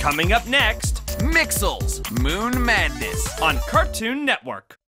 Coming up next, Mixels, Moon Madness. on Cartoon Network.